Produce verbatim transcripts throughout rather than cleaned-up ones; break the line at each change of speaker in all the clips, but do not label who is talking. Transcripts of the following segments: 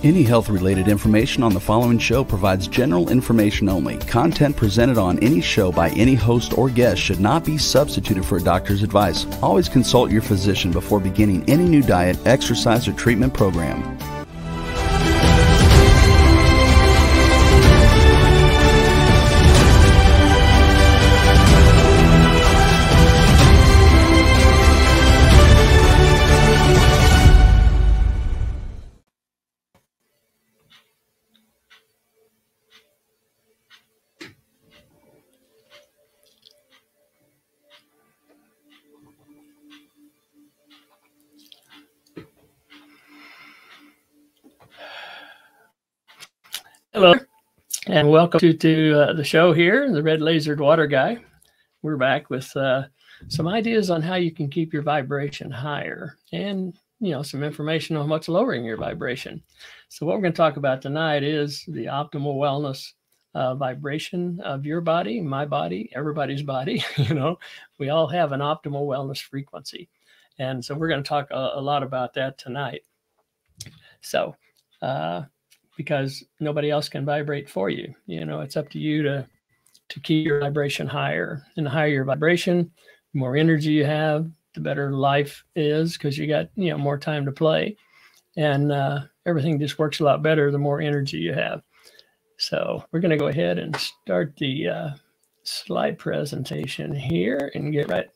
Any health-related information on the following show provides general information only. Content presented on any show by any host or guest should not be substituted for a doctor's advice. Always consult your physician before beginning any new diet, exercise, or treatment program.
Hello, and welcome to, to uh, the show here, the Red Lasered Water Guy. We're back with uh, some ideas on how you can keep your vibration higher and, you know, some information on what's lowering your vibration. So what we're going to talk about tonight is the optimal wellness uh, vibration of your body, my body, everybody's body. You know, we all have an optimal wellness frequency. And so we're going to talk a, a lot about that tonight. So, uh, because nobody else can vibrate for you. You know, it's up to you to, to keep your vibration higher. And the higher your vibration, the more energy you have, the better life is, because you got, you know, more time to play. And uh, everything just works a lot better the more energy you have. So we're going to go ahead and start the uh, slide presentation here and get right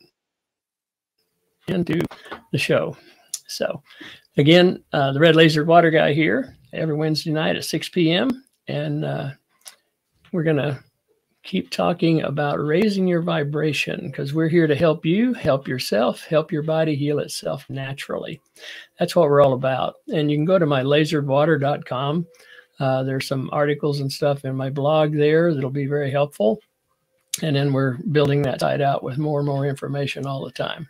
into the show. So again, uh, the Red Lasered Water Guy here every Wednesday night at six p m And uh, we're going to keep talking about raising your vibration, because we're here to help you, help yourself, help your body heal itself naturally. That's what we're all about. And you can go to my lasered water dot com. Uh, there's some articles and stuff in my blog there that'll be very helpful. And then we're building that site out with more and more information all the time.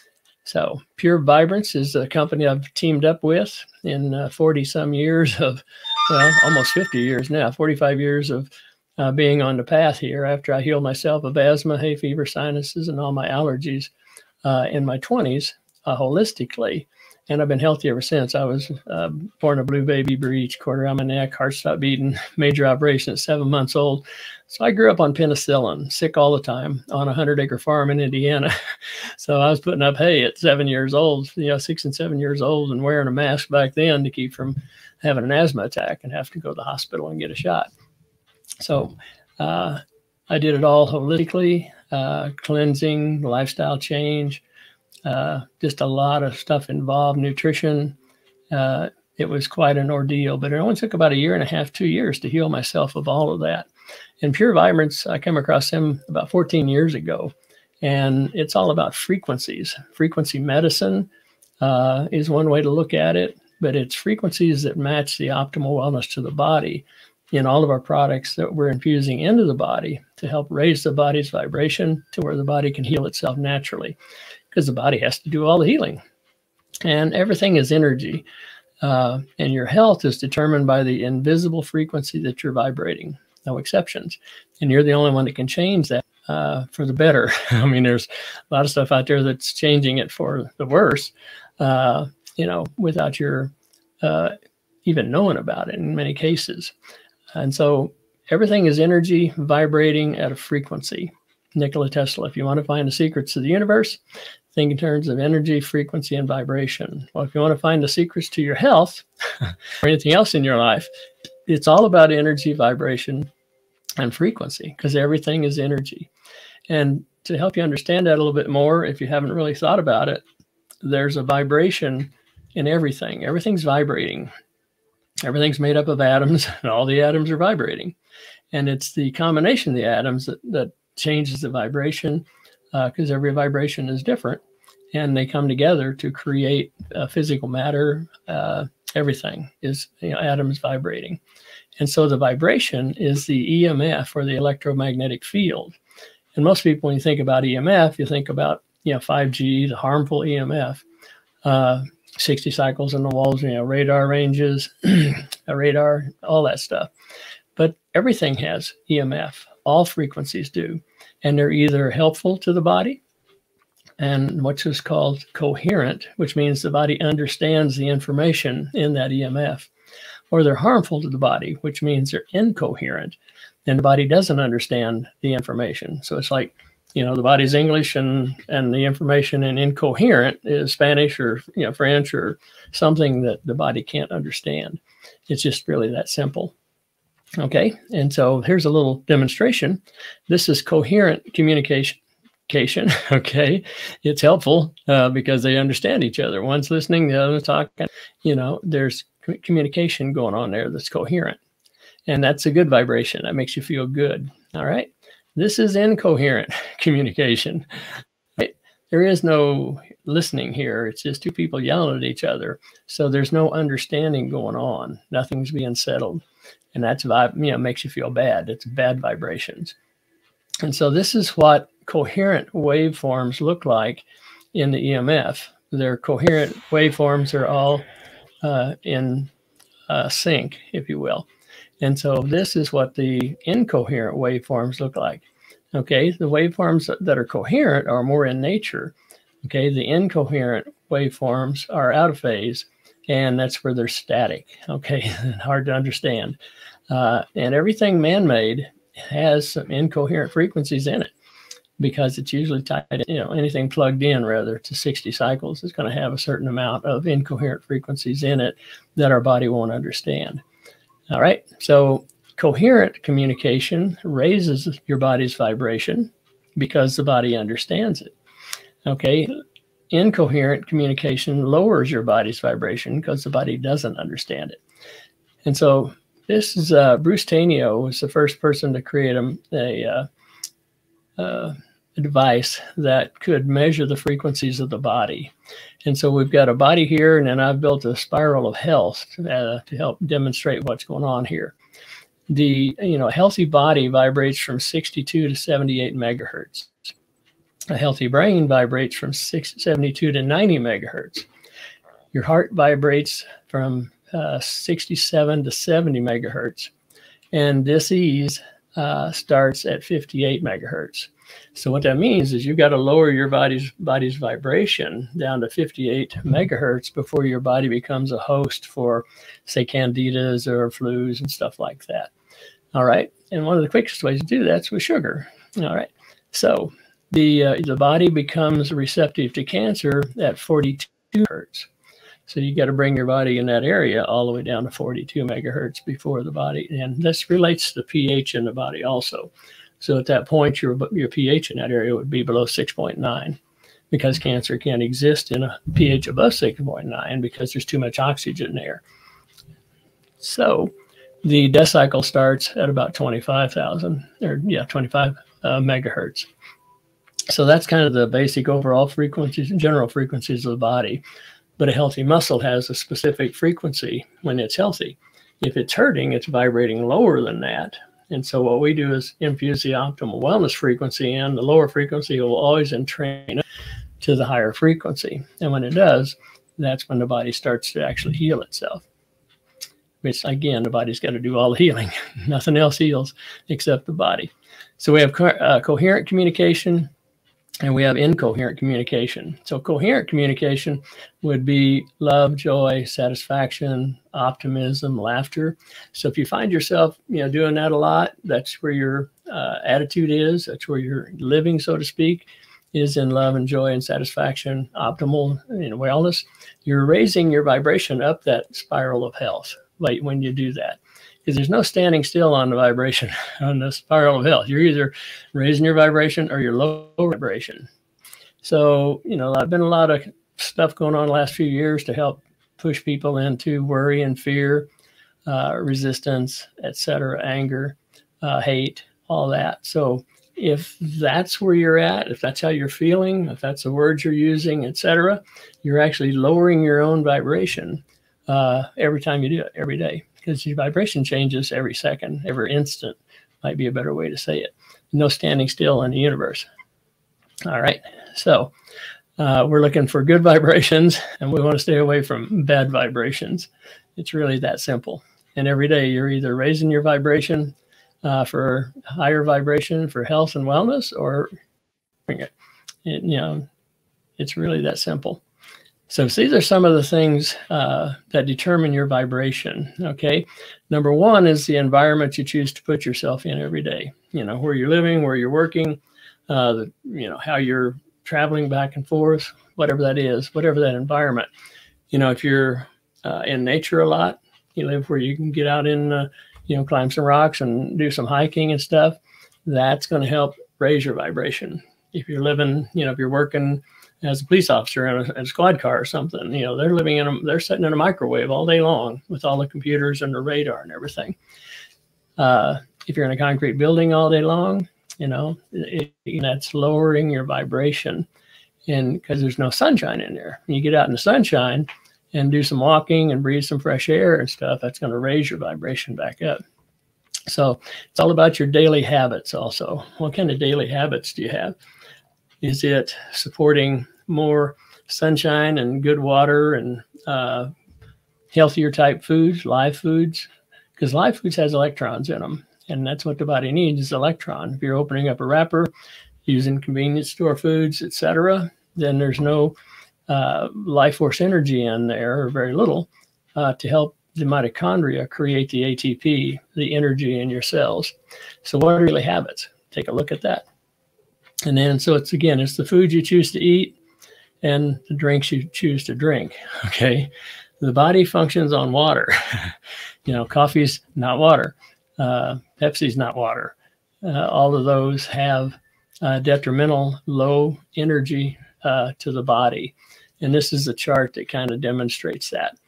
So Pure Vibrance is a company I've teamed up with in uh, forty some years of, well, almost fifty years now, forty-five years of uh, being on the path here after I healed myself of asthma, hay fever, sinuses, and all my allergies uh, in my twenties uh, holistically. And I've been healthy ever since. I was uh, born a blue baby breech, quarter on my neck, heart stopped beating, major operation at seven months old. So I grew up on penicillin, sick all the time, on a hundred acre farm in Indiana. So I was putting up hay at seven years old, you know, six and seven years old, and wearing a mask back then to keep from having an asthma attack and have to go to the hospital and get a shot. So uh, I did it all holistically, uh, cleansing, lifestyle change, uh, just a lot of stuff involved, nutrition. Uh, it was quite an ordeal, but it only took about a year and a half, two years to heal myself of all of that. And Pure Vibrance, I came across them about fourteen years ago, and it's all about frequencies. Frequency medicine uh, is one way to look at it, but it's frequencies that match the optimal wellness to the body in all of our products that we're infusing into the body to help raise the body's vibration to where the body can heal itself naturally, because the body has to do all the healing. And everything is energy, uh, and your health is determined by the invisible frequency that you're vibrating. No exceptions. And you're the only one that can change that uh, for the better. I mean, there's a lot of stuff out there that's changing it for the worse, uh, you know, without your uh, even knowing about it in many cases. And so everything is energy vibrating at a frequency. Nikola Tesla, if you want to find the secrets of the universe, think in terms of energy, frequency, and vibration. Well, if you want to find the secrets to your health or anything else in your life, it's all about energy, vibration, and frequency, because everything is energy. And to help you understand that a little bit more, if you haven't really thought about it, there's a vibration in everything. Everything's vibrating. Everything's made up of atoms, and all the atoms are vibrating. And it's the combination of the atoms that, that changes the vibration, because uh, every vibration is different, and they come together to create uh, physical matter. Uh, everything is, you know, atoms vibrating. And so the vibration is the E M F, or the electromagnetic field. And most people, when you think about E M F, you think about, you know, five G, the harmful E M F, uh, sixty cycles in the walls, you know, radar ranges, a radar, all that stuff. But everything has E M F. All frequencies do. And they're either helpful to the body, and what's is called coherent, which means the body understands the information in that E M F, or they're harmful to the body, which means they're incoherent, and the body doesn't understand the information. So it's like, you know, the body's English and and the information in incoherent is Spanish or, you know, French or something that the body can't understand. It's just really that simple. Okay, and so here's a little demonstration. This is coherent communication. Okay, it's helpful uh, because they understand each other. One's listening, the other's talking. You know, there's communication going on there that's coherent, and that's a good vibration. That makes you feel good. All right, this is incoherent communication. Right? There is no listening here. It's just two people yelling at each other. So there's no understanding going on. Nothing's being settled, and that's vibe. You know, makes you feel bad. It's bad vibrations. And so this is what coherent waveforms look like in the E M F. Their coherent waveforms are all uh, in uh, sync, if you will. And so this is what the incoherent waveforms look like. Okay, the waveforms that are coherent are more in nature. Okay, the incoherent waveforms are out of phase, and that's where they're static. Okay, hard to understand. Uh, and everything man-made has some incoherent frequencies in it, because it's usually tied, you know, anything plugged in rather to sixty cycles is going to have a certain amount of incoherent frequencies in it that our body won't understand. All right, so coherent communication raises your body's vibration because the body understands it. Okay, incoherent communication lowers your body's vibration because the body doesn't understand it. And so this is uh, Bruce Tainio was the first person to create a, a, uh, uh, a device that could measure the frequencies of the body. And so we've got a body here, and then I've built a spiral of health uh, to help demonstrate what's going on here. The you know healthy body vibrates from sixty-two to seventy-eight megahertz. A healthy brain vibrates from seventy-two to ninety megahertz. Your heart vibrates from uh, sixty-seven to seventy megahertz, and dis-ease uh, starts at fifty-eight megahertz. So what that means is you've got to lower your body's body's vibration down to fifty-eight megahertz before your body becomes a host for, say, candidas or flus and stuff like that. All right, and one of the quickest ways to do that's with sugar. All right, so the uh, the body becomes receptive to cancer at forty-two hertz. So you got to bring your body in that area all the way down to forty-two megahertz before the body, and this relates to the pH in the body also. So at that point, your your pH in that area would be below six point nine, because cancer can't exist in a pH above six point nine because there's too much oxygen there. So the decicle starts at about twenty-five thousand, or yeah, twenty-five uh, megahertz. So that's kind of the basic overall frequencies and general frequencies of the body. But a healthy muscle has a specific frequency when it's healthy. If it's hurting, it's vibrating lower than that. And so what we do is infuse the optimal wellness frequency in. The lower frequency will always entrain to the higher frequency. And when it does, that's when the body starts to actually heal itself. Which, again, the body's got to do all the healing. Nothing else heals except the body. So we have co uh, coherent communication, and we have incoherent communication. So coherent communication would be love, joy, satisfaction, optimism, laughter. So if you find yourself, you know, doing that a lot, that's where your uh, attitude is. That's where you're living, so to speak, is in love and joy and satisfaction, optimal, you know, wellness. You're raising your vibration up that spiral of health, like when you do that. Because there's no standing still on the vibration, on the spiral of health. You're either raising your vibration or your low vibration. So, you know, I've been a lot of stuff going on the last few years to help push people into worry and fear, uh, resistance, et cetera, anger, uh, hate, all that. So if that's where you're at, if that's how you're feeling, if that's the words you're using, et cetera, you're actually lowering your own vibration uh, every time you do it, every day. Because your vibration changes every second, every instant, might be a better way to say it. No standing still in the universe. All right, so uh, we're looking for good vibrations, and we want to stay away from bad vibrations. It's really that simple. And every day you're either raising your vibration uh, for higher vibration for health and wellness, or bring it. it. You know, it's really that simple. So these are some of the things uh, that determine your vibration, okay? Number one is the environment you choose to put yourself in every day. You know, where you're living, where you're working, uh, the, you know, how you're traveling back and forth, whatever that is, whatever that environment. You know, if you're uh, in nature a lot, you live where you can get out in, uh, you know, climb some rocks and do some hiking and stuff, that's going to help raise your vibration. If you're living, you know, if you're working as a police officer in a, in a squad car or something, you know, they're living in a, they're sitting in a microwave all day long with all the computers and the radar and everything. Uh, if you're in a concrete building all day long, you know, it, it, that's lowering your vibration, and because there's no sunshine in there. When you get out in the sunshine and do some walking and breathe some fresh air and stuff, that's going to raise your vibration back up. So it's all about your daily habits also. What kind of daily habits do you have? Is it supporting more sunshine and good water and uh, healthier type foods, live foods? Because live foods has electrons in them, and that's what the body needs is electron. If you're opening up a wrapper, using convenience store foods, et cetera, then there's no uh, life force energy in there, or very little, uh, to help the mitochondria create the A T P, the energy in your cells. So what are your habits? Take a look at that. And then, so it's, again, it's the food you choose to eat and the drinks you choose to drink, okay? The body functions on water. You know, coffee's not water. Uh, Pepsi's not water. Uh, all of those have uh, detrimental low energy uh, to the body. And this is a chart that kind of demonstrates that.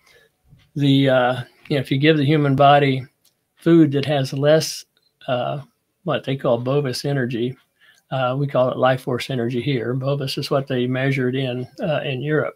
The, uh, you know, if you give the human body food that has less, uh, what they call bovis energy, Uh, we call it life force energy here. Bovis is what they measured in uh, in Europe.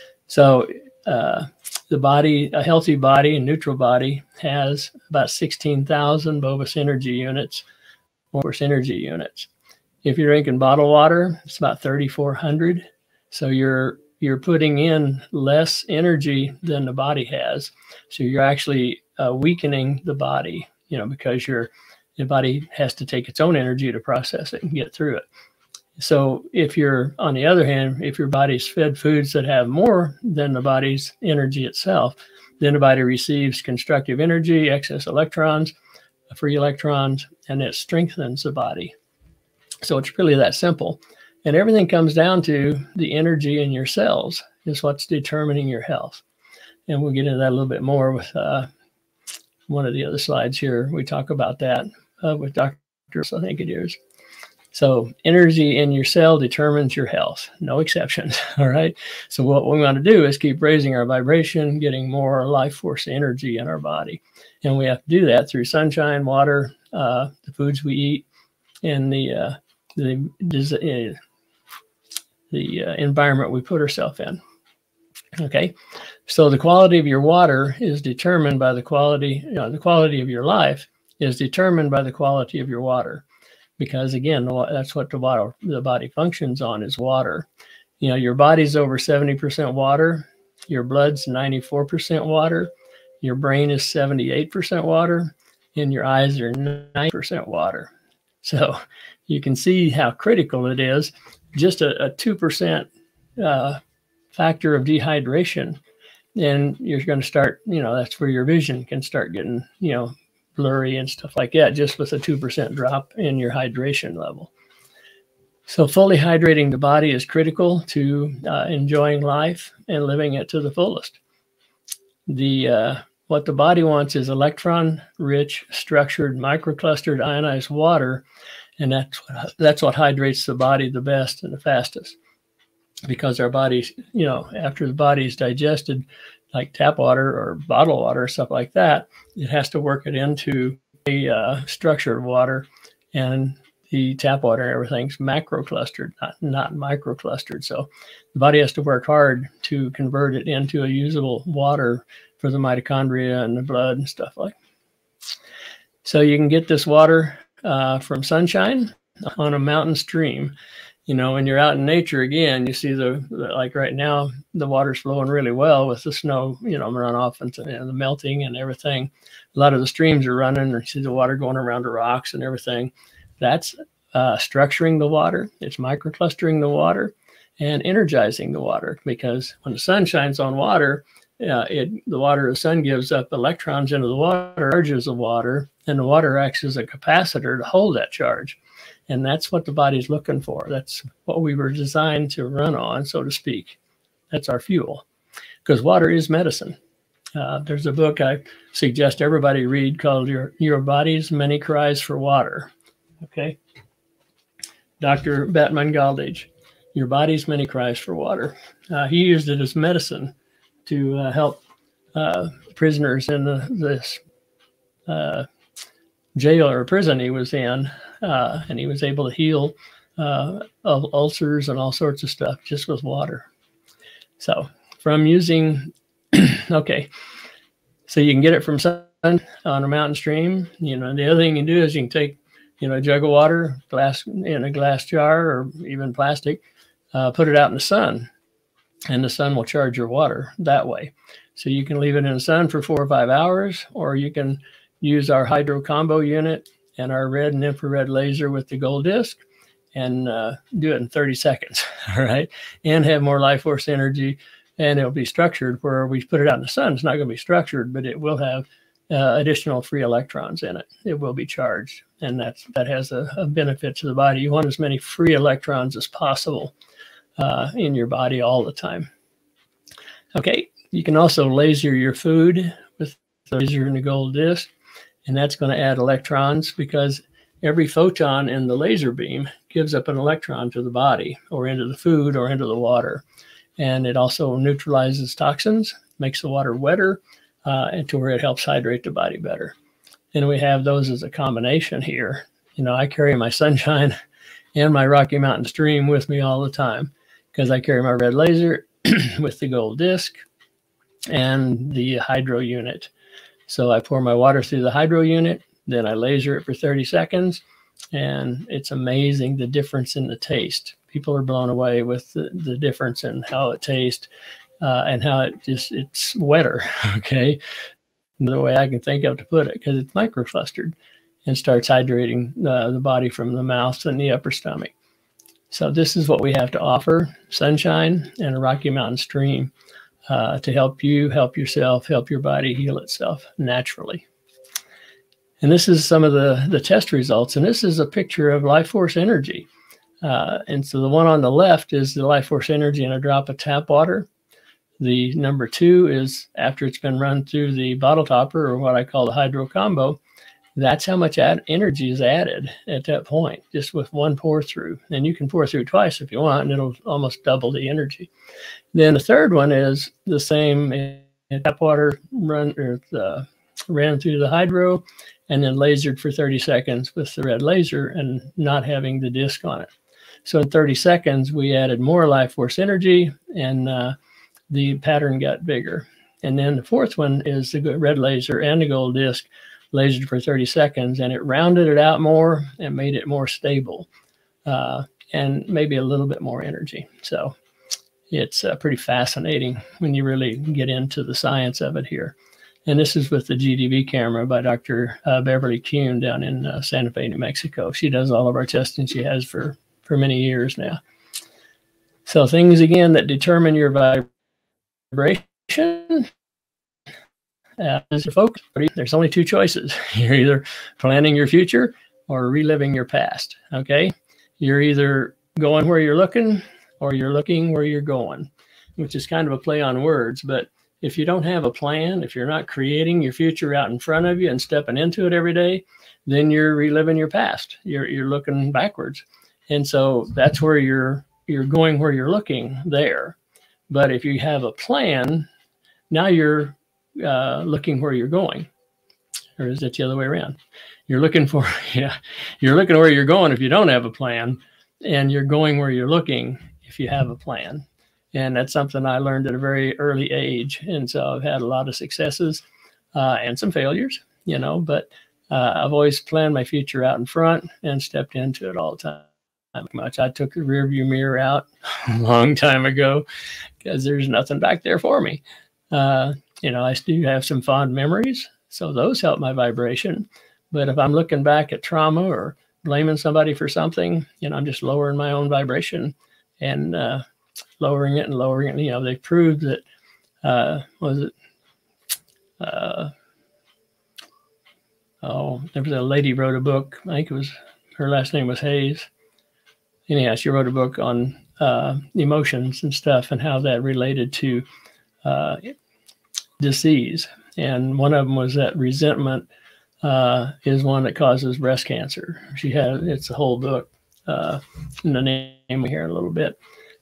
So uh, the body, a healthy body, a neutral body, has about sixteen thousand bovis energy units, force energy units. If you're drinking bottled water, it's about thirty-four hundred. So you're you're putting in less energy than the body has. So you're actually uh, weakening the body, you know, because you're the body has to take its own energy to process it and get through it. So if you're, on the other hand, if your body's fed foods that have more than the body's energy itself, then the body receives constructive energy, excess electrons, free electrons, and it strengthens the body. So it's really that simple. And everything comes down to the energy in your cells is what's determining your health. And we'll get into that a little bit more with uh, one of the other slides here. We talk about that uh, with doctors, I think it is. So energy in your cell determines your health, no exceptions, all right? So what we want to do is keep raising our vibration, getting more life force energy in our body. And we have to do that through sunshine, water, uh, the foods we eat, and the, uh, the, uh, the uh, environment we put ourselves in. Okay, so the quality of your water is determined by the quality, you know, the quality of your life is determined by the quality of your water. Because again, that's what the body, the body functions on is water. You know, your body's over seventy percent water, your blood's ninety-four percent water, your brain is seventy-eight percent water, and your eyes are ninety percent water. So you can see how critical it is. Just a, a two percent uh, factor of dehydration, and you're going to start, you know, that's where your vision can start getting, you know, blurry and stuff like that, just with a two percent drop in your hydration level. So fully hydrating the body is critical to uh, enjoying life and living it to the fullest. The uh, what the body wants is electron-rich, structured, microclustered, ionized water, and that's what, that's what hydrates the body the best and the fastest. Because our bodies, you know, after the body's digested, like tap water or bottled water or stuff like that, it has to work it into a uh, structured water, and the tap water and everything's macro-clustered, not, not micro-clustered. So the body has to work hard to convert it into a usable water for the mitochondria and the blood and stuff like that. So you can get this water uh, from sunshine on a mountain stream. You know, when you're out in nature, again, you see the, the like right now, the water's flowing really well with the snow, you know, runoff and, and the melting and everything. A lot of the streams are running, and you see the water going around the rocks and everything. That's uh, structuring the water. It's microclustering the water. and energizing the water, because when the sun shines on water, uh, it, the water, the sun gives up electrons into the water, charges of water, and the water acts as a capacitor to hold that charge. And that's what the body's looking for. That's what we were designed to run on, so to speak. That's our fuel, because water is medicine. Uh, there's a book I suggest everybody read called Your, Your Body's Many Cries for Water. Okay. Doctor Batman Galdage, Your Body's Many Cries for Water. Uh, he used it as medicine to uh, help uh, prisoners in the, this uh, jail or prison he was in. Uh, and he was able to heal uh, ulcers and all sorts of stuff just with water. So from using, okay, so you can get it from sun on a mountain stream. You know, the other thing you can do is you can take, you know, a jug of water, glass in a glass jar or even plastic, uh, put it out in the sun, and the sun will charge your water that way. So you can leave it in the sun for four or five hours, or you can use our hydro combo unit and our red and infrared laser with the gold disc and uh, do it in thirty seconds, all right? And have more life force energy, and it'll be structured where we put it out in the sun. It's not gonna be structured, but it will have uh, additional free electrons in it. It will be charged, and that's, that has a, a benefit to the body. You want as many free electrons as possible uh, in your body all the time. Okay, you can also laser your food with the laser and the gold disc. And that's going to add electrons, because every photon in the laser beam gives up an electron to the body or into the food or into the water. And it also neutralizes toxins, makes the water wetter, uh, and to where it helps hydrate the body better. And we have those as a combination here. You know, I carry my Sunshine and my Rocky Mountain Stream with me all the time, because I carry my red laser with the gold disc and the hydro unit. So I pour my water through the hydro unit, then I laser it for thirty seconds, and it's amazing the difference in the taste. People are blown away with the, the difference in how it tastes uh, and how it just, it's wetter, okay? The way I can think of to put it, because it's microclustered and starts hydrating uh, the body from the mouth and the upper stomach. So this is what we have to offer, Sunshine and a Rocky Mountain Stream. Uh, to help you, help yourself, help your body heal itself naturally. And this is some of the, the test results. And this is a picture of life force energy. Uh, and so the one on the left is the life force energy in a drop of tap water. The number two is after it's been run through the bottle topper, or what I call the hydro combo. That's how much add energy is added at that point, just with one pour through. And you can pour through twice if you want, and it'll almost double the energy. Then the third one is the same tap water run or the, ran through the hydro and then lasered for thirty seconds with the red laser and not having the disc on it. So in thirty seconds, we added more life force energy, and uh, the pattern got bigger. And then the fourth one is the red laser and the gold disc lasered for thirty seconds, and it rounded it out more and made it more stable uh, and maybe a little bit more energy. So it's uh, pretty fascinating when you really get into the science of it here. And this is with the G D V camera by Doctor Uh, Beverly Kuhn down in uh, Santa Fe, New Mexico. She does all of our testing. She has for, for many years now. So things, again, that determine your vibration. Uh, is your focus. There's only two choices. You're either planning your future or reliving your past, okay? You're either going where you're looking or you're looking where you're going, which is kind of a play on words. But if you don't have a plan, if you're not creating your future out in front of you and stepping into it every day, then you're reliving your past. You're, you're looking backwards. And so that's where you're, you're going where you're looking there. But if you have a plan, now you're uh, looking where you're going. Or is it the other way around? You're looking for, yeah, you're looking where you're going if you don't have a plan, and you're going where you're looking if you have a plan. And that's something I learned at a very early age. And so I've had a lot of successes uh, and some failures, you know, but uh, I've always planned my future out in front and stepped into it all the time. Much. I took the rear view mirror out a long time ago because there's nothing back there for me. Uh, you know, I still have some fond memories, so those help my vibration. But if I'm looking back at trauma or blaming somebody for something, you know, I'm just lowering my own vibration. And uh, lowering it and lowering it. You know, they proved that, uh, was it, uh, oh, there was a lady wrote a book. I think it was, her last name was Hayes. Anyhow, she wrote a book on uh, emotions and stuff and how that related to uh, disease. And one of them was that resentment uh, is one that causes breast cancer. She had, it's a whole book, uh, in the name here in a little bit.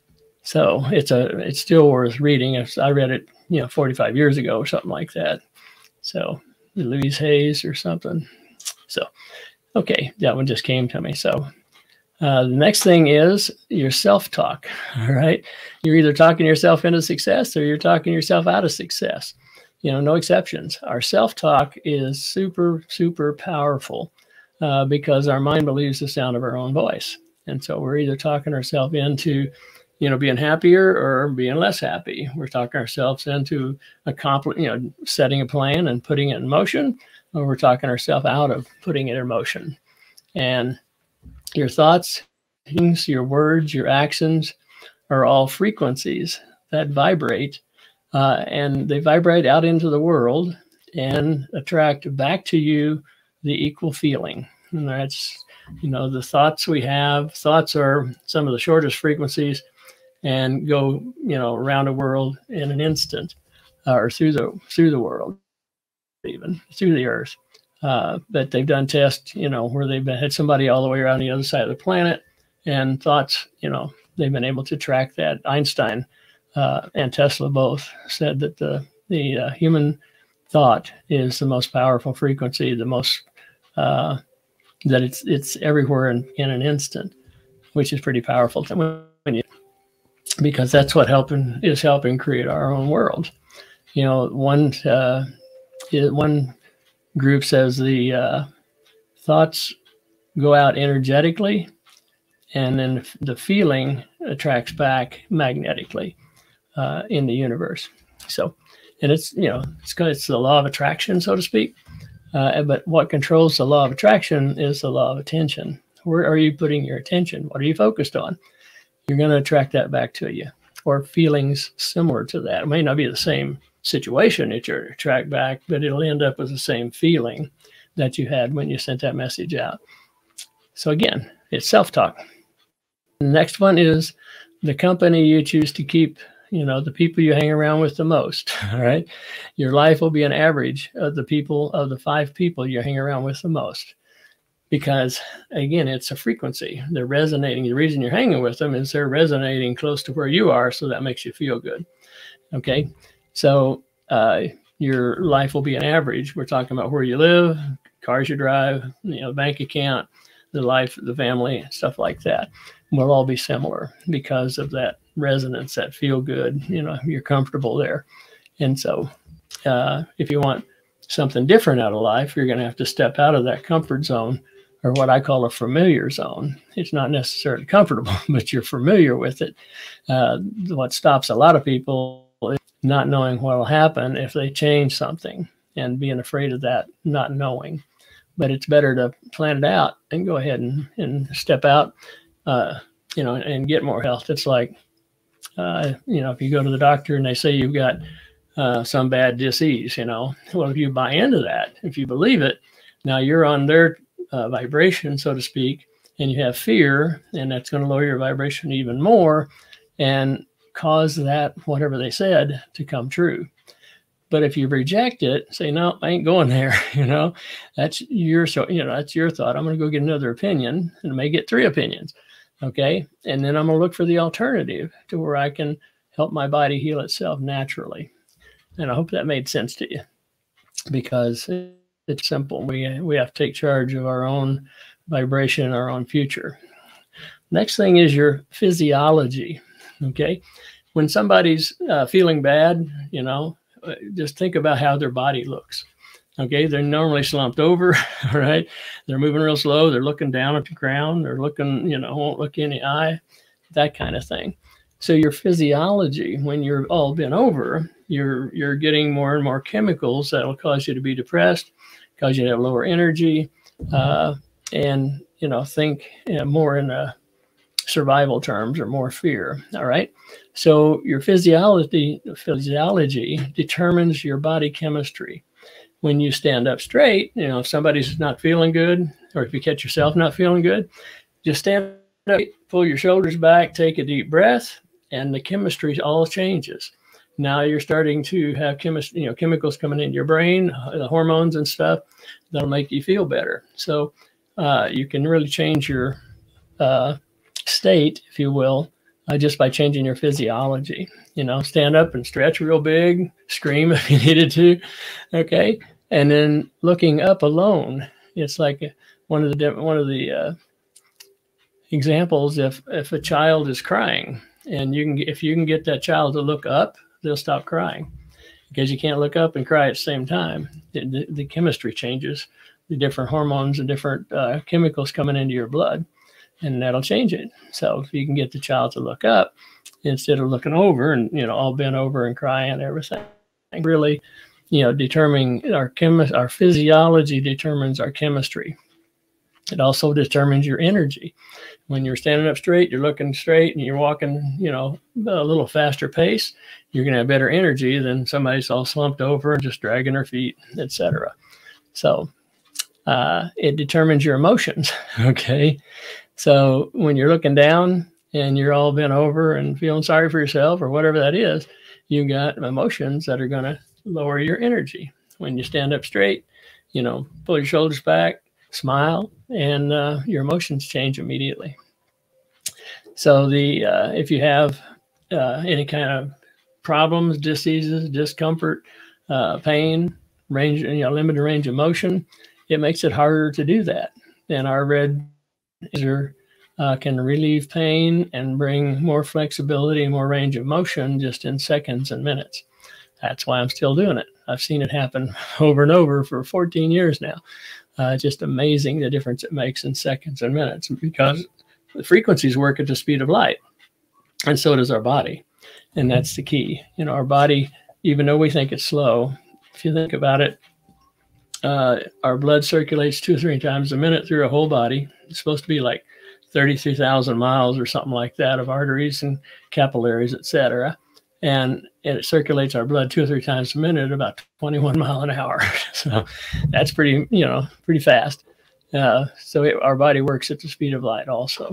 So it's a, it's still worth reading. If I read it, you know, forty-five years ago or something like that. So Louise Hayes or something. So, okay, that one just came to me. So uh, the next thing is your self-talk, all right? You're either talking yourself into success or you're talking yourself out of success. You know, no exceptions. Our self-talk is super, super powerful uh, because our mind believes the sound of our own voice. And so we're either talking ourselves into, you know, being happier or being less happy. We're talking ourselves into accomplish, you know, setting a plan and putting it in motion, or we're talking ourselves out of putting it in motion. And your thoughts, your words, your actions are all frequencies that vibrate, uh, and they vibrate out into the world and attract back to you the equal feeling. And that's, you know, the thoughts we have. Thoughts are some of the shortest frequencies and go, you know, around the world in an instant, uh, or through the through the world, even through the earth. Uh, but they've done tests, you know, where they've been, had somebody all the way around the other side of the planet, and thoughts, you know, they've been able to track that. Einstein uh, and Tesla both said that the the uh, human thought is the most powerful frequency, the most uh, that it's it's everywhere in, in an instant, which is pretty powerful to when you, because that's what helping is helping create our own world. You know, one uh, one group says the uh, thoughts go out energetically, and then the feeling attracts back magnetically uh, in the universe. So, and it's, you know, it's it's the law of attraction, so to speak. Uh, but what controls the law of attraction is the law of attention. Where are you putting your attention? What are you focused on? You're going to attract that back to you, or feelings similar to that. It may not be the same situation that you're attract back, but it'll end up with the same feeling that you had when you sent that message out. So again, it's self-talk. The next one is the company you choose to keep, you know, the people you hang around with the most, all right? Your life will be an average of the people, of the five people you hang around with the most. Because again, it's a frequency. They're resonating. The reason you're hanging with them is they're resonating close to where you are, so that makes you feel good. Okay, so uh, your life will be an average. We're talking about where you live, cars you drive, you know, bank account, the life, the family, stuff like that. Will all be similar because of that resonance, that feel good. You know, you're comfortable there, and so uh, if you want something different out of life, you're going to have to step out of that comfort zone, or what I call a familiar zone. It's not necessarily comfortable, but you're familiar with it. Uh, what stops a lot of people is not knowing what will happen if they change something, and being afraid of that, not knowing. But it's better to plan it out and go ahead and, and step out, uh, you know, and get more health. It's like, uh, you know, if you go to the doctor and they say you've got uh, some bad disease, you know, well, if you buy into that, if you believe it, now you're on their uh, vibration, so to speak, and you have fear, and that's going to lower your vibration even more and cause that, whatever they said, to come true. But if you reject it, say, no, I ain't going there, you know, that's your, so, you know, that's your thought. I'm going to go get another opinion, and I may get three opinions. Okay. And then I'm going to look for the alternative to where I can help my body heal itself naturally. And I hope that made sense to you, because it's simple. We, we have to take charge of our own vibration, our own future. Next thing is your physiology. Okay. When somebody's uh, feeling bad, you know, just think about how their body looks. Okay, they're normally slumped over, all right? They're moving real slow. They're looking down at the ground. They're looking, you know, won't look in the eye, that kind of thing. So your physiology, when you're all bent over, you're you're getting more and more chemicals that will cause you to be depressed, cause you to have lower energy, uh, and, you know, think, you know, more in a survival terms or more fear. All right. So your physiology, physiology determines your body chemistry. When you stand up straight, you know, if somebody's not feeling good, or if you catch yourself not feeling good, just stand up, pull your shoulders back, take a deep breath, and the chemistry all changes. Now you're starting to have chemistry, you know, chemicals coming into your brain, the hormones and stuff that'll make you feel better. So uh, you can really change your uh, state, if you will, uh, just by changing your physiology. You know, stand up and stretch real big, scream if you needed to, okay? And then looking up alone, it's like one of the one of the uh, examples. If if a child is crying, and you can if you can get that child to look up, they'll stop crying, because you can't look up and cry at the same time. The, the, the chemistry changes, the different hormones and different uh, chemicals coming into your blood, and that'll change it. So if you can get the child to look up instead of looking over and, you know, all bent over and crying and everything, really, you know, determining our chemi- our physiology determines our chemistry. It also determines your energy. When you're standing up straight, you're looking straight, and you're walking, you know, a little faster pace, you're going to have better energy than somebody's all slumped over and just dragging their feet, et cetera. So uh, it determines your emotions. Okay. So when you're looking down and you're all bent over and feeling sorry for yourself or whatever that is, you've got emotions that are going to lower your energy. When you stand up straight, you know, pull your shoulders back, smile, and uh, your emotions change immediately. So the uh, if you have uh, any kind of problems, diseases, discomfort, uh, pain, range, you know, limited range of motion, it makes it harder to do that. And our red laser uh, can relieve pain and bring more flexibility and more range of motion just in seconds and minutes. That's why I'm still doing it. I've seen it happen over and over for fourteen years now. Uh, just amazing the difference it makes in seconds and minutes, because the frequencies work at the speed of light, and so does our body. And that's the key. You know, our body, even though we think it's slow, if you think about it, uh, our blood circulates two or three times a minute through our whole body. It's supposed to be like thirty-three thousand miles or something like that of arteries and capillaries, et cetera. And it circulates our blood two or three times a minute at about twenty-one mile an hour. So that's pretty, you know, pretty fast. Uh, so it, our body works at the speed of light also.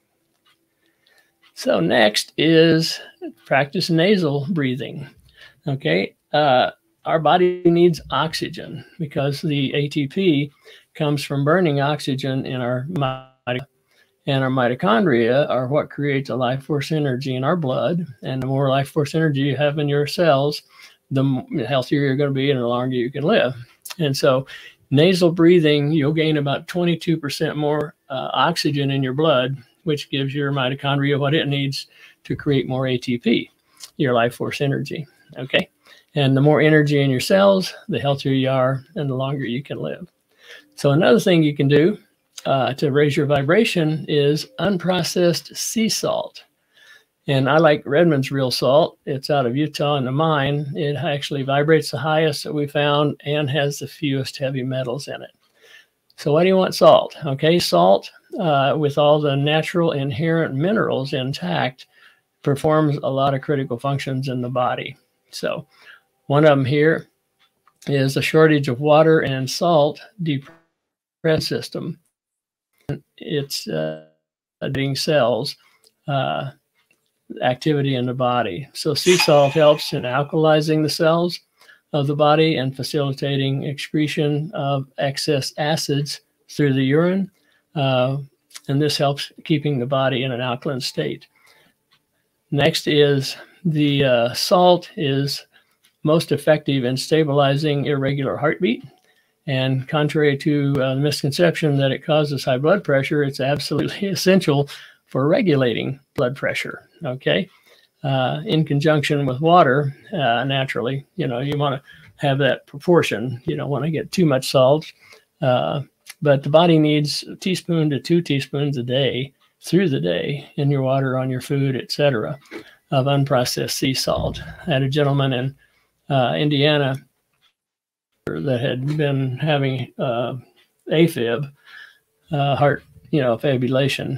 So next is practice nasal breathing. Okay. Uh, our body needs oxygen because the A T P comes from burning oxygen in our mitochondria. And our mitochondria are what creates a life force energy in our blood. And the more life force energy you have in your cells, the healthier you're going to be and the longer you can live. And so nasal breathing, you'll gain about twenty-two percent more uh, oxygen in your blood, which gives your mitochondria what it needs to create more A T P, your life force energy. Okay. And the more energy in your cells, the healthier you are and the longer you can live. So another thing you can do Uh, to raise your vibration is unprocessed sea salt. And I like Redmond's real salt. It's out of Utah in the mine. It actually vibrates the highest that we found and has the fewest heavy metals in it. So why do you want salt? Okay, salt uh, with all the natural inherent minerals intact performs a lot of critical functions in the body. So one of them here is a shortage of water and salt depressed system. It's uh, getting cells uh, activity in the body. So sea salt helps in alkalizing the cells of the body and facilitating excretion of excess acids through the urine. Uh, and this helps keeping the body in an alkaline state. Next is the uh, salt is most effective in stabilizing irregular heartbeat. And contrary to uh, the misconception that it causes high blood pressure, it's absolutely essential for regulating blood pressure, okay? Uh, in conjunction with water, uh, naturally, you know, you want to have that proportion. You don't want to get too much salt, uh, but the body needs a teaspoon to two teaspoons a day through the day in your water, on your food, et cetera, of unprocessed sea salt. I had a gentleman in uh, Indiana that had been having uh, AFib, uh, heart, you know, fibrillation,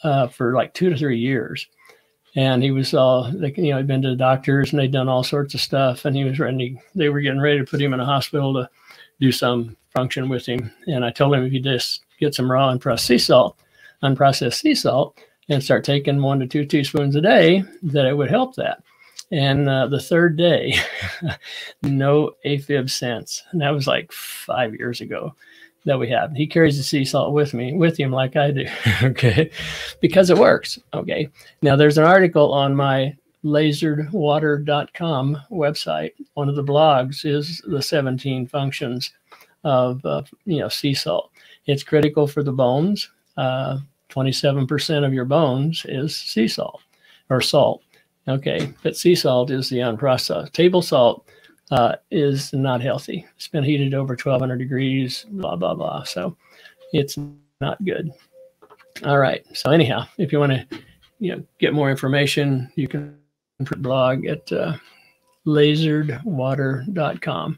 uh, for like two to three years. And he was all, like, you know, he'd been to the doctors and they'd done all sorts of stuff. And he was ready, they were getting ready to put him in a hospital to do some function with him. And I told him if you just get some raw unprocessed sea salt, unprocessed sea salt, and start taking one to two teaspoons a day, that it would help that. And uh, the third day, no AFib since. And that was like five years ago that we have. He carries the sea salt with me, with him like I do, okay, because it works, okay. Now, there's an article on my lasered water dot com website. One of the blogs is the seventeen functions of, uh, you know, sea salt. It's critical for the bones. Uh, twenty-seven percent of your bones is sea salt or salt, okay, but sea salt is the unprocessed. Table salt Uh, is not healthy. It's been heated over twelve hundred degrees, blah, blah, blah. So it's not good. All right. So anyhow, if you want to, you know, get more information, you can blog at uh, lasered water dot com.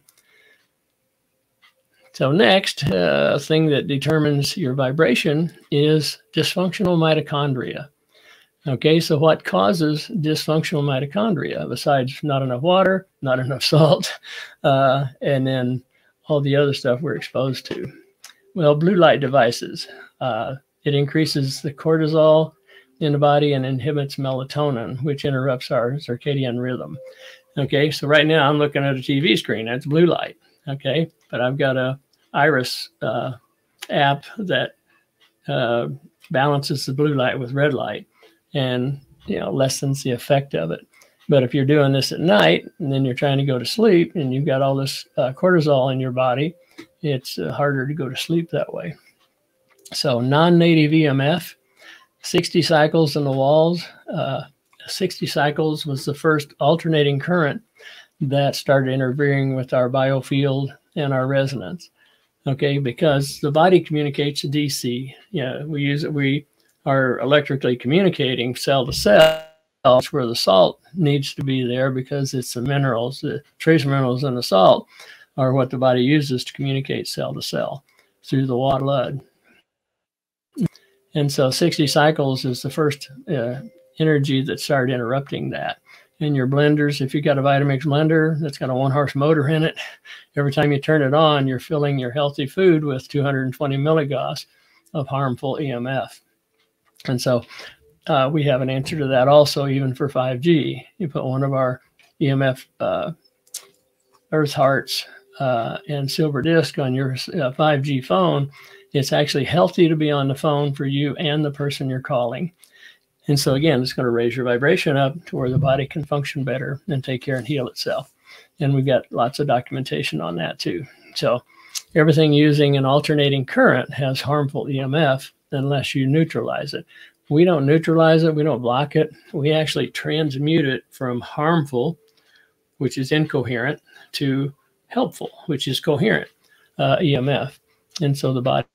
So next uh, thing that determines your vibration is dysfunctional mitochondria. Okay, so what causes dysfunctional mitochondria besides not enough water, not enough salt, uh, and then all the other stuff we're exposed to? Well, blue light devices. Uh, it increases the cortisol in the body and inhibits melatonin, which interrupts our circadian rhythm. Okay, so right now I'm looking at a T V screen. That's blue light. Okay, but I've got a Iris uh, app that uh, balances the blue light with red light, and, you know, lessens the effect of it. But if you're doing this at night and then you're trying to go to sleep and you've got all this uh, cortisol in your body, it's uh, harder to go to sleep that way. So non-native E M F, sixty cycles in the walls. Uh, sixty cycles was the first alternating current that started interfering with our biofield and our resonance. Okay, because the body communicates to D C. You know, we use it, we are electrically communicating cell to cell. That's where the salt needs to be there, because it's the minerals, the trace minerals in the salt are what the body uses to communicate cell to cell through the water blood. And so sixty cycles is the first uh, energy that started interrupting that. In your blenders, if you've got a Vitamix blender that's got a one horse motor in it, every time you turn it on, you're filling your healthy food with two hundred twenty milligauss of harmful E M F. And so uh, we have an answer to that also, even for five G. You put one of our E M F uh, Earth Hearts uh, and Silver Disc on your uh, five G phone. It's actually healthy to be on the phone for you and the person you're calling. And so again, it's going to raise your vibration up to where the body can function better and take care and heal itself. And we've got lots of documentation on that too. So everything using an alternating current has harmful E M F unless you neutralize it. We don't neutralize it. We don't block it. We actually transmute it from harmful, which is incoherent, to helpful, which is coherent uh, E M F. And so the body.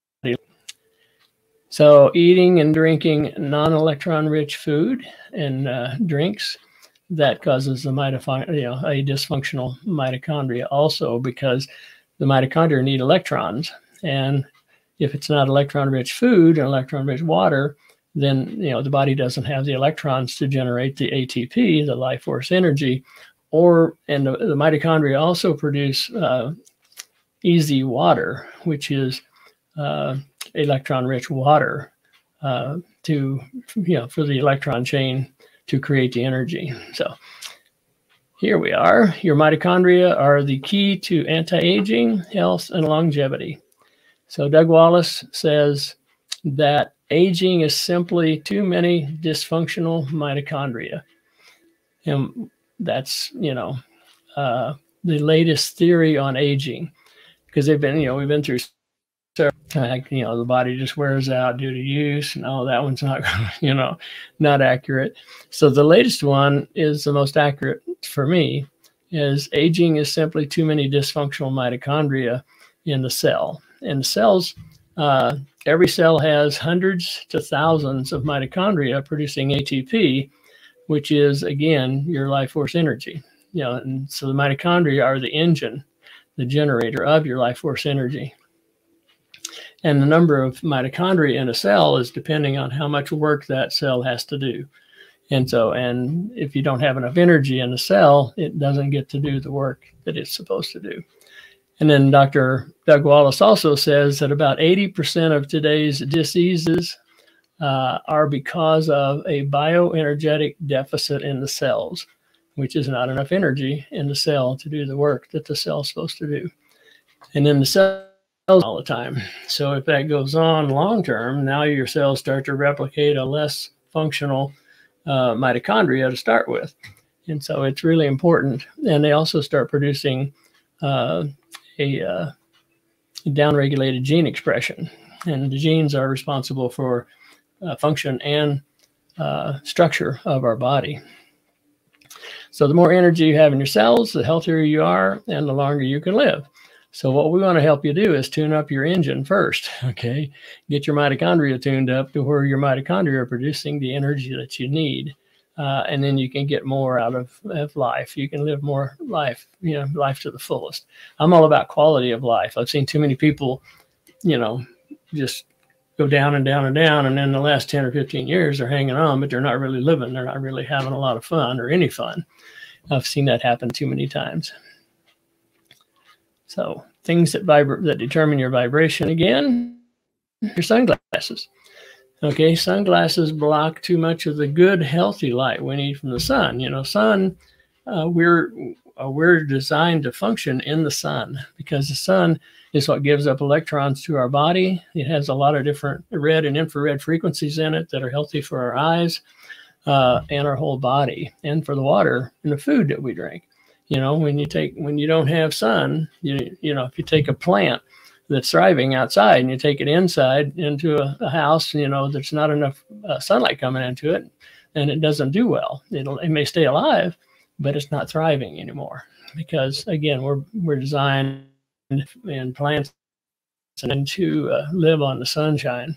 So eating and drinking non-electron rich food and uh, drinks, that causes the mitochondria, you know, a dysfunctional mitochondria also, because the mitochondria need electrons. And if it's not electron-rich food and electron-rich water, then, you know, the body doesn't have the electrons to generate the A T P, the life force energy, or, and the, the mitochondria also produce uh, easy water, which is uh, electron-rich water uh, to, you know, for the electron chain to create the energy. So here we are. Your mitochondria are the key to anti-aging, health, and longevity. So Doug Wallace says that aging is simply too many dysfunctional mitochondria. And that's, you know, uh, the latest theory on aging, because they've been, you know, we've been through, so, you know, the body just wears out due to use. No, that one's not, you know, not accurate. So the latest one is the most accurate for me, is aging is simply too many dysfunctional mitochondria in the cell. And the cells, uh, every cell has hundreds to thousands of mitochondria producing A T P, which is, again, your life force energy. You know, and so the mitochondria are the engine, the generator of your life force energy. And the number of mitochondria in a cell is depending on how much work that cell has to do. And so, and if you don't have enough energy in the cell, it doesn't get to do the work that it's supposed to do. And then Doctor Doug Wallace also says that about eighty percent of today's diseases uh, are because of a bioenergetic deficit in the cells, which is not enough energy in the cell to do the work that the cell is supposed to do. And then the cells all the time. So if that goes on long term, now your cells start to replicate a less functional uh, mitochondria to start with. And so it's really important. And they also start producing uh, a uh, downregulated gene expression. And the genes are responsible for uh, function and uh, structure of our body. So the more energy you have in your cells, the healthier you are and the longer you can live. So what we want to help you do is tune up your engine first, okay? Get your mitochondria tuned up to where your mitochondria are producing the energy that you need. Uh, and then you can get more out of, of life. You can live more life, you know, life to the fullest. I'm all about quality of life. I've seen too many people, you know, just go down and down and down. And then the last ten or fifteen years they're hanging on, but they're not really living. They're not really having a lot of fun or any fun. I've seen that happen too many times. So things that vibrate, that determine your vibration, again, your sunglasses. Okay, sunglasses block too much of the good, healthy light we need from the sun. You know, sun, uh, we're uh, we're designed to function in the sun because the sun is what gives up electrons to our body. It has a lot of different red and infrared frequencies in it that are healthy for our eyes uh, and our whole body, and for the water and the food that we drink. You know, when you take, when you don't have sun, you, you know, if you take a plant that's thriving outside and you take it inside into a, a house, you know, there's not enough uh, sunlight coming into it, and it doesn't do well. It'll, it may stay alive, but it's not thriving anymore because, again, we're, we're designed in plants and to uh, live on the sunshine.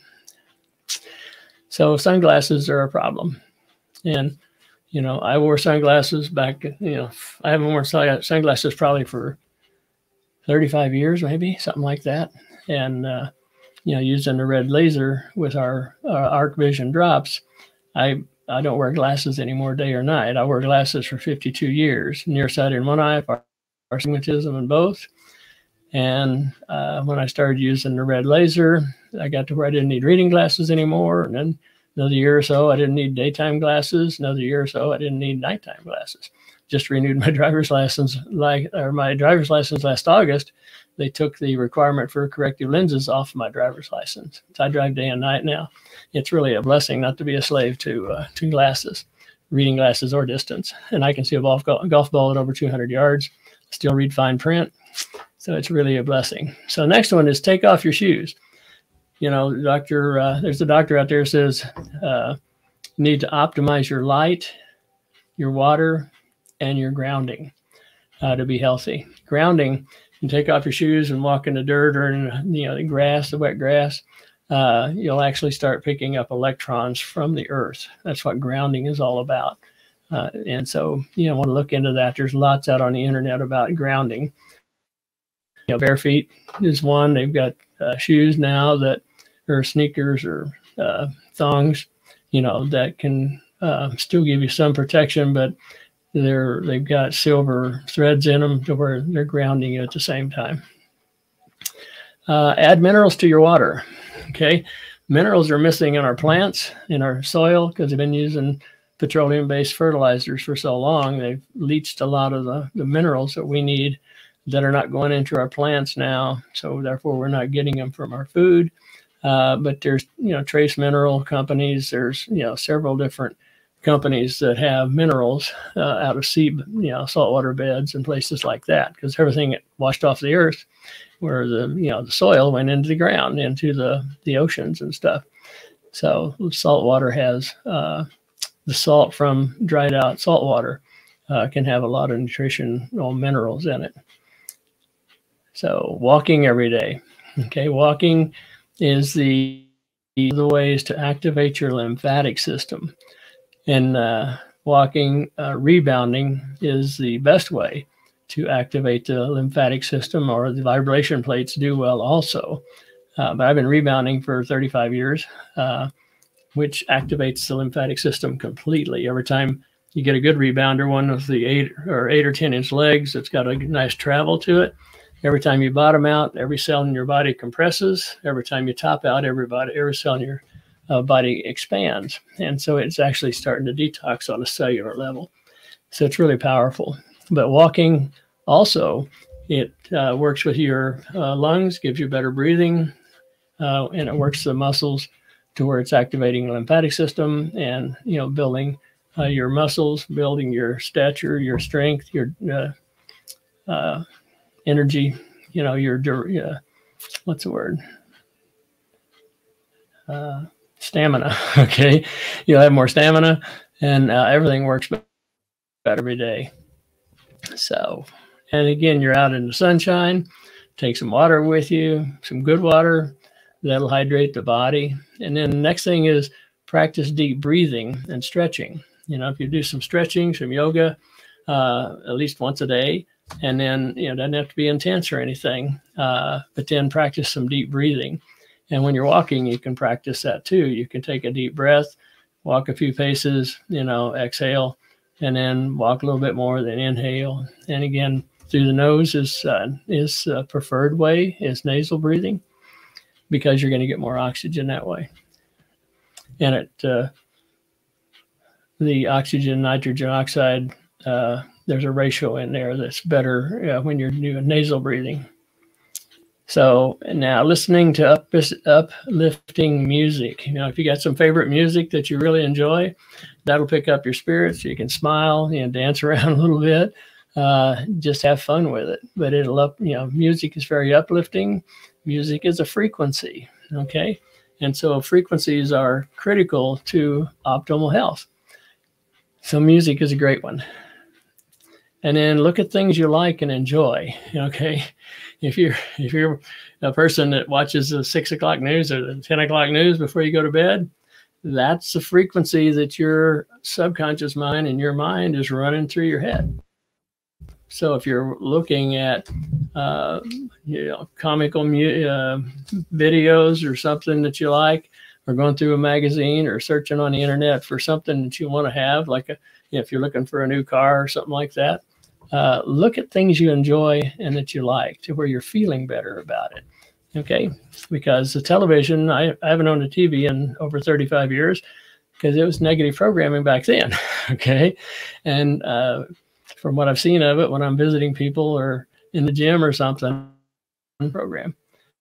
So sunglasses are a problem. And you know, I wore sunglasses back, you know, I haven't worn sunglasses probably for thirty-five years, maybe, something like that. And, uh, you know, using the red laser with our, our Arc Vision drops, I, I don't wear glasses anymore day or night. I wore glasses for fifty-two years, nearsighted in one eye, astigmatism in both. And uh, when I started using the red laser, I got to where I didn't need reading glasses anymore. And then another year or so, I didn't need daytime glasses. Another year or so, I didn't need nighttime glasses. Just renewed my driver's license, like, or my driver's license last August. They took the requirement for corrective lenses off my driver's license. So I drive day and night now. It's really a blessing not to be a slave to uh, to glasses, reading glasses or distance. And I can see a golf, golf ball at over two hundred yards, still read fine print. So it's really a blessing. So the next one is take off your shoes. You know, doctor, uh, there's a doctor out there who says uh, you need to optimize your light, your water, and your grounding uh, to be healthy. Grounding, you take off your shoes and walk in the dirt or in, you know, the grass, the wet grass, uh, you'll actually start picking up electrons from the earth. That's what grounding is all about. Uh, and so, you know, want to look into that. There's lots out on the internet about grounding. You know, bare feet is one. They've got uh, shoes now that or sneakers or uh, thongs, you know, that can uh, still give you some protection, but they're they've got silver threads in them to where they're grounding you at the same time. Uh, add minerals to your water. Okay, minerals are missing in our plants, in our soil, because they've been using petroleum-based fertilizers for so long. They've leached a lot of the, the minerals that we need that are not going into our plants now. So therefore, we're not getting them from our food. Uh, but there's, you know, trace mineral companies. There's, you know, several different companies that have minerals uh, out of sea, you know, saltwater beds and places like that, because everything washed off the earth, where the, you know, the soil went into the ground, into the, the oceans and stuff. So salt water has uh, the salt from dried out salt water uh, can have a lot of nutritional minerals in it. So walking every day. Okay, walking is the, the ways to activate your lymphatic system. And uh, walking, uh, rebounding is the best way to activate the lymphatic system, or the vibration plates do well also. Uh, but I've been rebounding for thirty-five years, uh, which activates the lymphatic system completely. Every time you get a good rebounder, one with the eight or eight or ten inch legs that's got a nice travel to it. Every time you bottom out, every cell in your body compresses. Every time you top out, every body, every cell in your uh, body expands. And so it's actually starting to detox on a cellular level. So it's really powerful. But walking also, it uh, works with your uh, lungs, gives you better breathing, uh, and it works the muscles to where it's activating the lymphatic system and, you know, building uh, your muscles, building your stature, your strength, your uh, uh, energy, you know, your, uh, what's the word? Uh, stamina, okay? You'll have more stamina, and uh, everything works better every day. So, and again, you're out in the sunshine, take some water with you, some good water, that'll hydrate the body. And then the next thing is practice deep breathing and stretching. You know, if you do some stretching, some yoga, uh, at least once a day, and then, you know, it doesn't have to be intense or anything, uh, but then practice some deep breathing. And when you're walking, you can practice that too. You can take a deep breath, walk a few paces, you know, exhale, and then walk a little bit more, then inhale. And again, through the nose is uh, is a preferred way, is nasal breathing, because you're going to get more oxygen that way. And it, uh, the oxygen, nitrogen oxide, uh, there's a ratio in there that's better uh, when you're doing nasal breathing. So now listening to up, uplifting music. You know, if you got some favorite music that you really enjoy, that'll pick up your spirits. You can smile, you know, dance around a little bit, uh, just have fun with it. But it'll up, you know, music is very uplifting. Music is a frequency, okay? And so frequencies are critical to optimal health. So music is a great one. And then look at things you like and enjoy, okay? If you're, if you're a person that watches the six o'clock news or the ten o'clock news before you go to bed, that's the frequency that your subconscious mind and your mind is running through your head. So if you're looking at, uh, you know, comical uh, videos or something that you like, or going through a magazine or searching on the internet for something that you want to have, like a, you know, if you're looking for a new car or something like that, uh, look at things you enjoy and that you like to where you're feeling better about it. Okay, because the television, I, I haven't owned a T V in over thirty-five years because it was negative programming back then. Okay, and uh, from what I've seen of it when I'm visiting people or in the gym or something, program.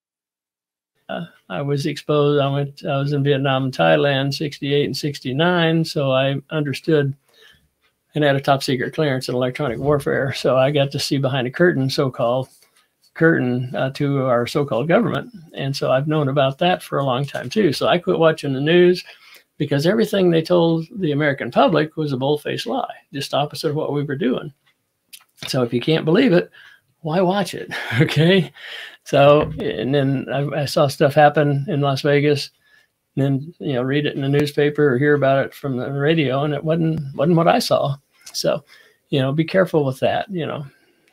Uh, I was exposed, I went, I was in Vietnam and Thailand, sixty-eight and sixty-nine. So I understood and had a top secret clearance in electronic warfare. So I got to see behind a curtain, so-called curtain uh, to our so-called government. And so I've known about that for a long time too. So I quit watching the news because everything they told the American public was a bold-faced lie, just opposite of what we were doing. So if you can't believe it, why watch it? Okay. So, and then I, I saw stuff happen in Las Vegas, and then, you know, read it in the newspaper or hear about it from the radio, and it wasn't, wasn't what I saw. So, you know, be careful with that, you know.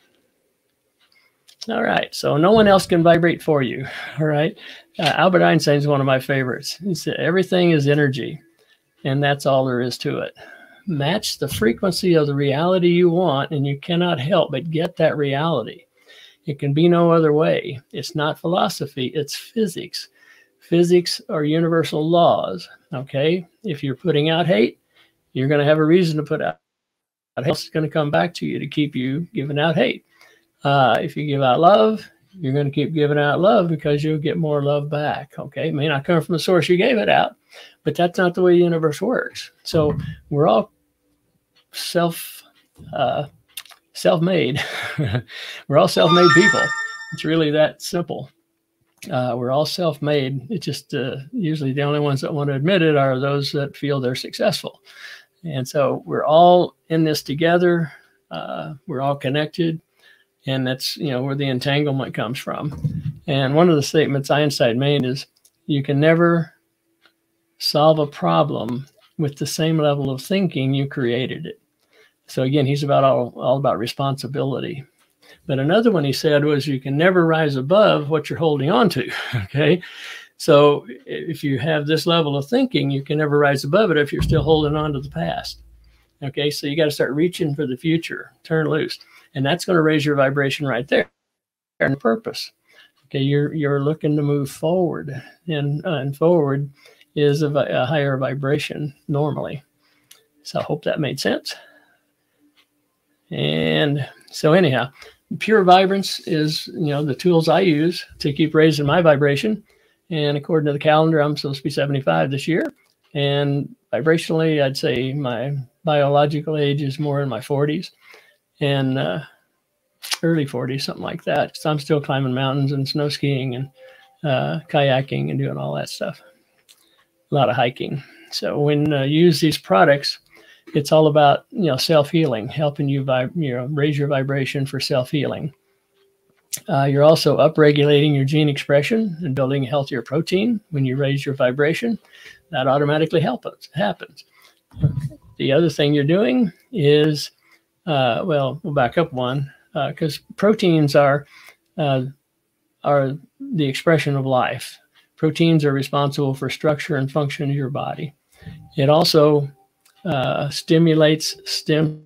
All right. So no one else can vibrate for you. All right. Uh, Albert Einstein is one of my favorites. He said, everything is energy, and that's all there is to it. Match the frequency of the reality you want, and you cannot help but get that reality. It can be no other way. It's not philosophy, it's physics. Physics are universal laws, okay? If you're putting out hate, you're going to have a reason to put out hate. It's going to come back to you to keep you giving out hate. Uh, if you give out love, you're going to keep giving out love because you'll get more love back, okay? It may not come from the source you gave it out, but that's not the way the universe works. So we're all self, uh, self-made. We're all self-made people. It's really that simple. Uh, we're all self-made. It's just uh, usually the only ones that want to admit it are those that feel they're successful. And so we're all in this together. Uh, we're all connected. And that's, you know, where the entanglement comes from. And one of the statements Einstein made is, you can never solve a problem with the same level of thinking you created it. So again, he's about all, all about responsibility. But another one he said was you can never rise above what you're holding on to. Okay. So if you have this level of thinking, you can never rise above it if you're still holding on to the past. Okay. So you got to start reaching for the future, turn loose. And that's going to raise your vibration right there and purpose. Okay. You're, you're looking to move forward, and, uh, and forward is a, a higher vibration normally. So I hope that made sense. And so anyhow, pure vibrance is, you know, the tools I use to keep raising my vibration. And according to the calendar, I'm supposed to be seventy-five this year. And vibrationally, I'd say my biological age is more in my forties and uh, early forties, something like that. So I'm still climbing mountains and snow skiing and uh, kayaking and doing all that stuff. A lot of hiking. So when uh, you use these products, it's all about, you know, self-healing, helping you, vib you know, raise your vibration for self-healing. Uh, you're also upregulating your gene expression and building a healthier protein. When you raise your vibration, that automatically helps, happens. The other thing you're doing is, uh, well, we'll back up one, because uh, proteins are, uh, are the expression of life. Proteins are responsible for structure and function of your body. It also uh, stimulates stem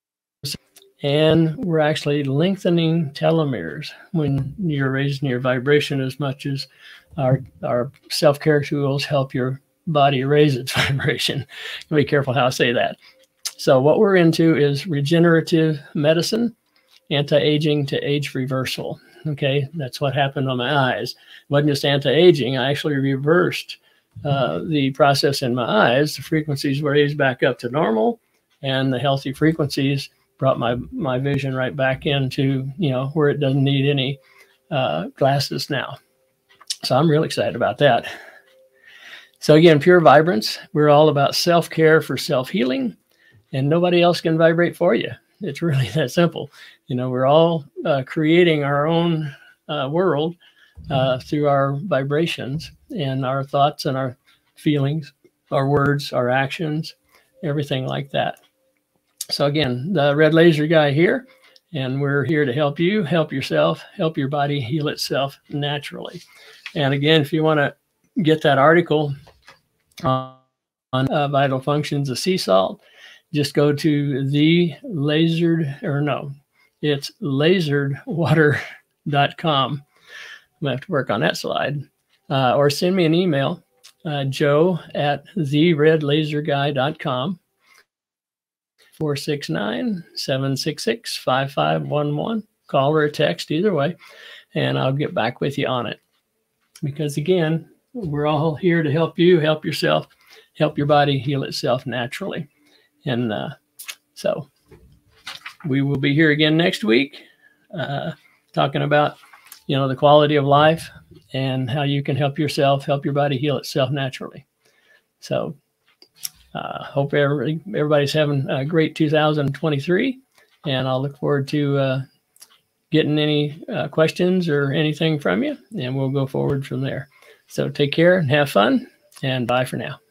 and we're actually lengthening telomeres when you're raising your vibration as much as our, our self-care tools help your body raise its vibration. Be careful how I say that. So what we're into is regenerative medicine, anti-aging to age reversal. Okay, that's what happened on my eyes. It wasn't just anti-aging. I actually reversed uh, the process in my eyes. The frequencies were raised back up to normal, and the healthy frequencies brought my, my vision right back into, you know, where it doesn't need any uh, glasses now. So I'm really excited about that. So again, pure vibrance, we're all about self-care for self-healing, and nobody else can vibrate for you. It's really that simple. You know, we're all uh, creating our own uh, world uh, through our vibrations and our thoughts and our feelings, our words, our actions, everything like that. So again, the Red Laser Guy here, and we're here to help you, help yourself, help your body heal itself naturally. And again, if you want to get that article on, on uh, vital functions of sea salt, just go to the lasered, or no, it's lasered water dot com. I'm gonna have to work on that slide. Uh, or send me an email, uh, joe at the red laser guy dot com. four six nine, seven six six, five five one one. Call or a text, either way, and I'll get back with you on it. Because again, we're all here to help you, help yourself, help your body heal itself naturally. And uh, so we will be here again next week, uh, talking about, you know, the quality of life and how you can help yourself, help your body heal itself naturally. So Uh, hope everybody, everybody's having a great two thousand twenty-three, and I'll look forward to uh, getting any uh, questions or anything from you, and we'll go forward from there. So take care and have fun, and bye for now.